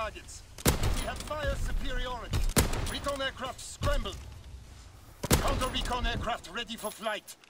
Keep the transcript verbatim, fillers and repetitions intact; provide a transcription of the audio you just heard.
targets. We have fire superiority. Recon aircraft scrambled. Counter-recon aircraft ready for flight.